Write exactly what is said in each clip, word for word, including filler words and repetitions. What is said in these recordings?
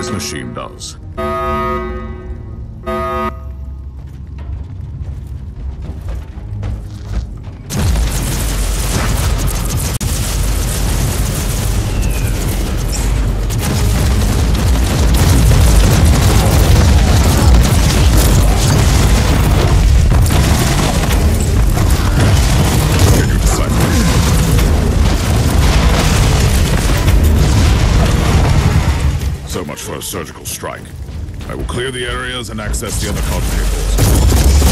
this machine does. So much for a surgical strike. I will clear the areas and access the other card tables.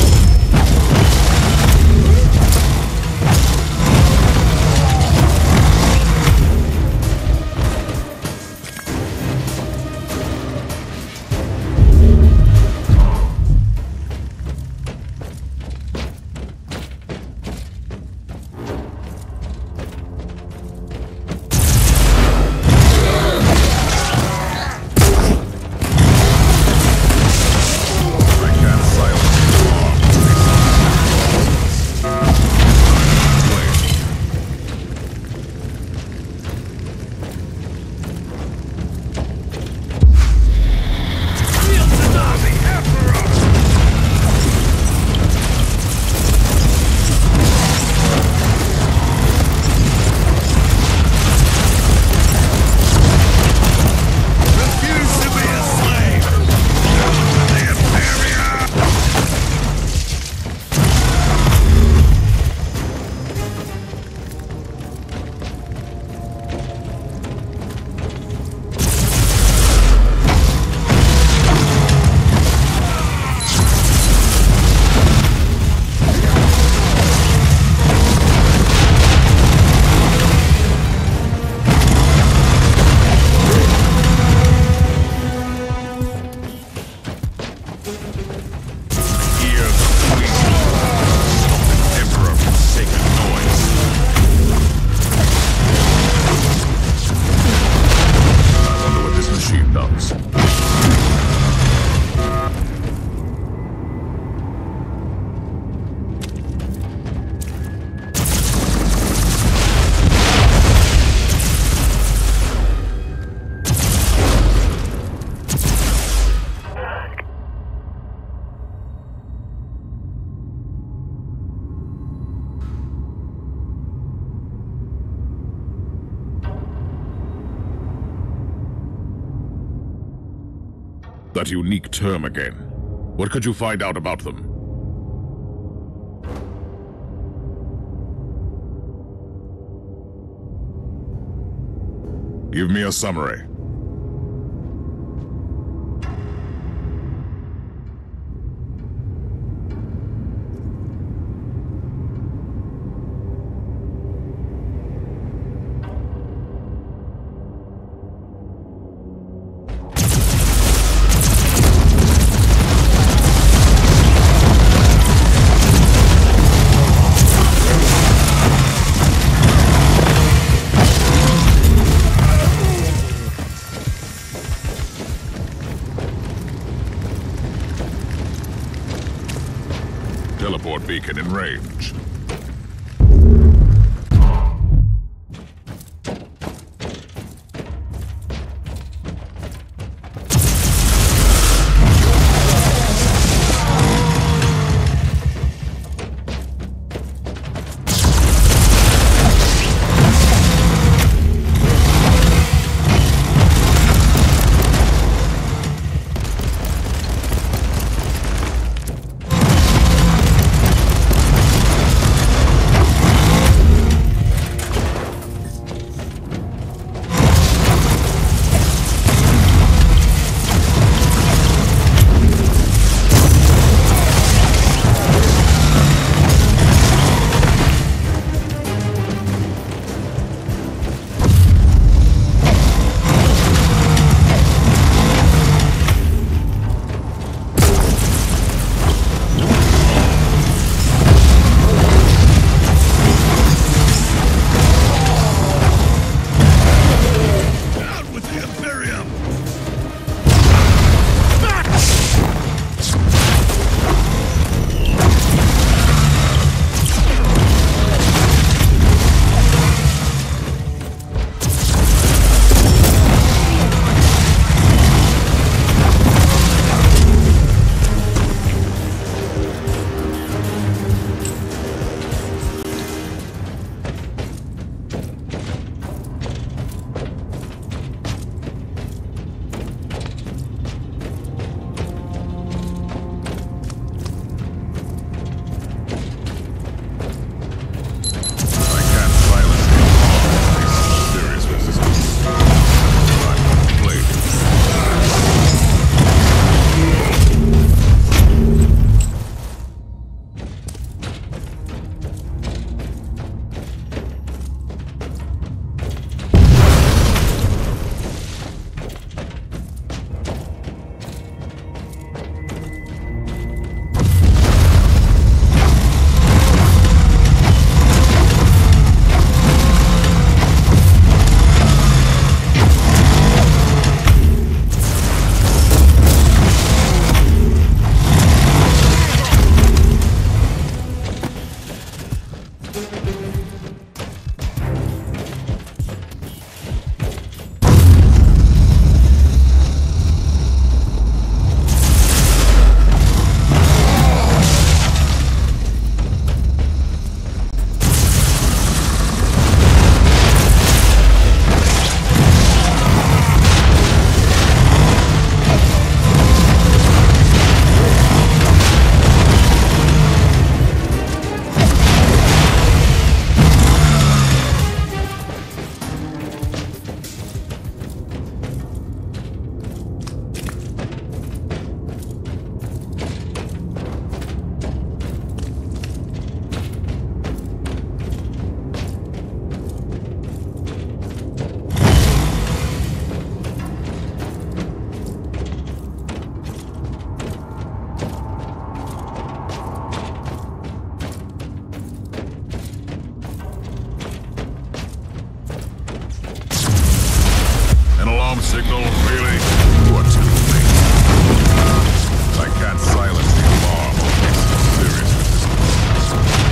That unique term again. What could you find out about them? Give me a summary. Teleport beacon in range. alarm signal, really? You are too late. I can't silence the alarm or face serious resistance.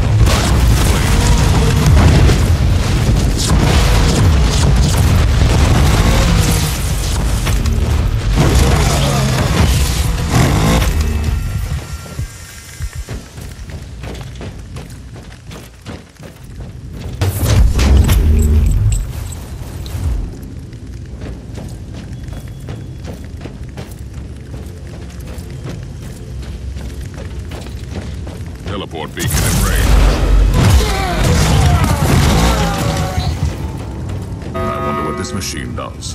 Teleport beacon in range. I wonder what this machine does.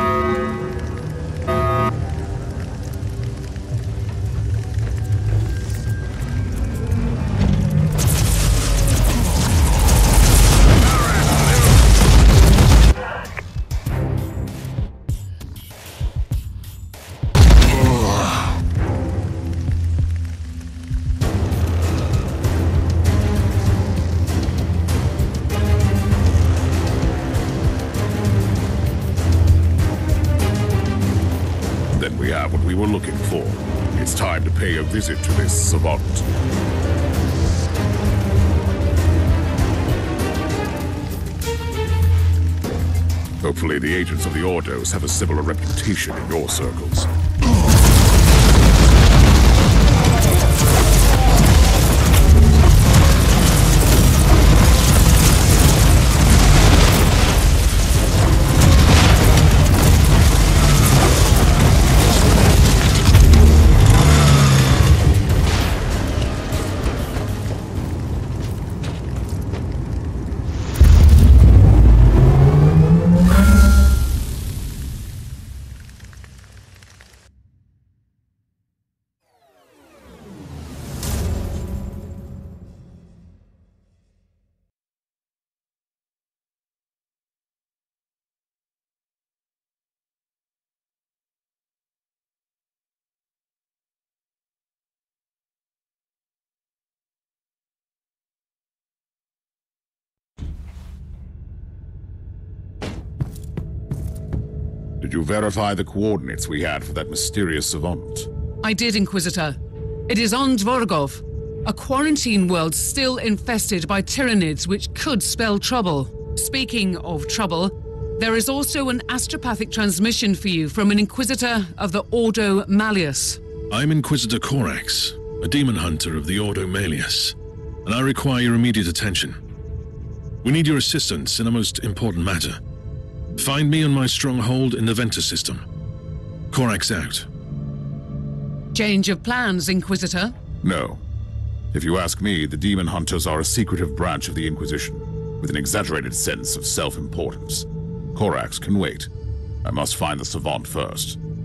We have what we were looking for. It's time to pay a visit to this savant. Hopefully the agents of the Ordos have a similar reputation in your circles. Did you verify the coordinates we had for that mysterious savant? I did, Inquisitor. It is on Dvorgov, a quarantine world still infested by Tyranids, which could spell trouble. Speaking of trouble, there is also an astropathic transmission for you from an Inquisitor of the Ordo Malleus. I'm Inquisitor Corax, a demon hunter of the Ordo Malleus, and I require your immediate attention. We need your assistance in a most important matter. Find me on my stronghold in the Ventus system. Corax out. Change of plans, Inquisitor? No. If you ask me, the Demon Hunters are a secretive branch of the Inquisition, with an exaggerated sense of self-importance. Corax can wait. I must find the savant first.